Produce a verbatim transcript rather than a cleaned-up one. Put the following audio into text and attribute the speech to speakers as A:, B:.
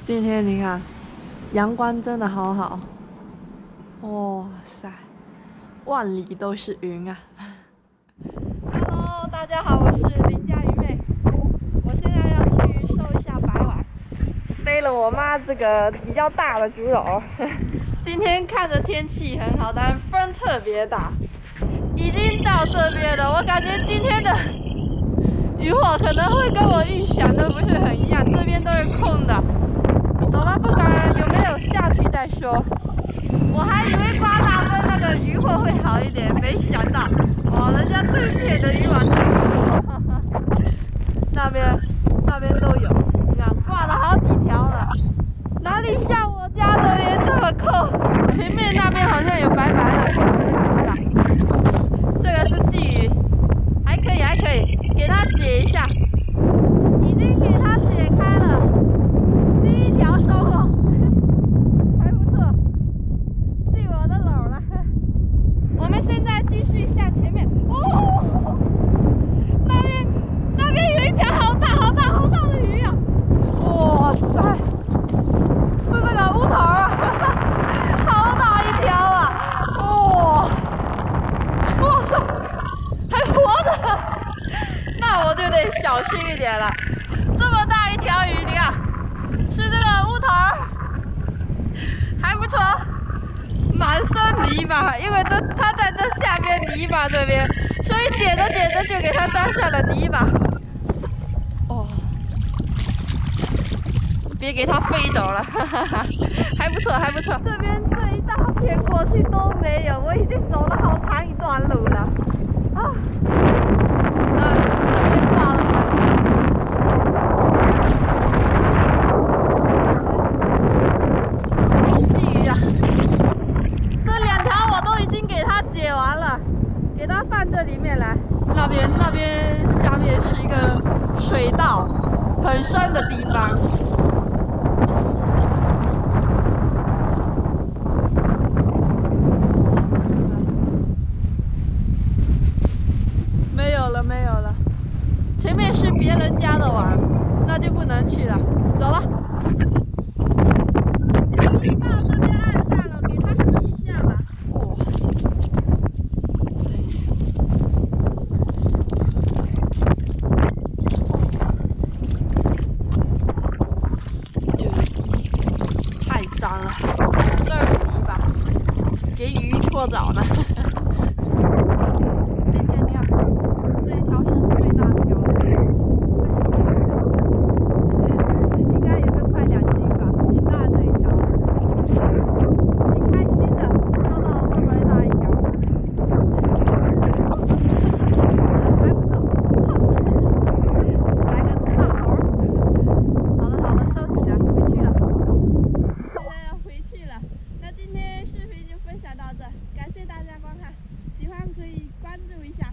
A: 今天你看，阳光真的好好，哇塞，万里都是云啊 ！Hello， 大家好，我是林佳瑜妹，我现在要去收一下白碗，背了我妈这个比较大的竹篓。今天看着天气很好，但风特别大，已经到这边了，我感觉今天的渔获可能会跟我预想的不是很一样，这边都是空的。走了，不管有没有下去再说。我还以为八大分那个渔获会好一点，没想到，哦，人家对面的渔网那边那边都有，你看挂了好几条了，哪里像我家这边这么空？前面那边好像有白白的，过去看一下。这个是鲫鱼，还可以还可以，给它解一下，已经给它解开了。第一条收获，还不错，进我的篓了。我们现在继续向前面。哦，那边那边有一条好大好大好大的鱼啊！哇塞，是这个乌头啊，好大一条啊！哇，哇塞，还活着，那我就得小心一点了。这么大一条鱼，你看。是这个乌头，还不错，满身泥巴，因为它它在这下边泥巴这边，所以捡着捡着就给它沾上了泥巴。哦，别给它飞走了，哈哈哈，还不错还不错。这边这一大片过去都没有，我已经走了好长一段路了。啊，那这边挂了吗？解完了，给它放这里面来。那边那边下面是一个水道，很深的地方。没有了没有了，前面是别人家的网，那就不能去了。走了。已经到这边岸上了，给它洗一下吧。脏了，这儿是泥巴，给鱼搓澡呢。今天你看，这一条是最大条的，应该有个快两斤吧，挺大这一条，挺开心的，收到这么大一条，还不错，来个大猴。好了好了，收起来，回去了。回去了，那今天视频就分享到这，感谢大家观看，喜欢可以关注一下。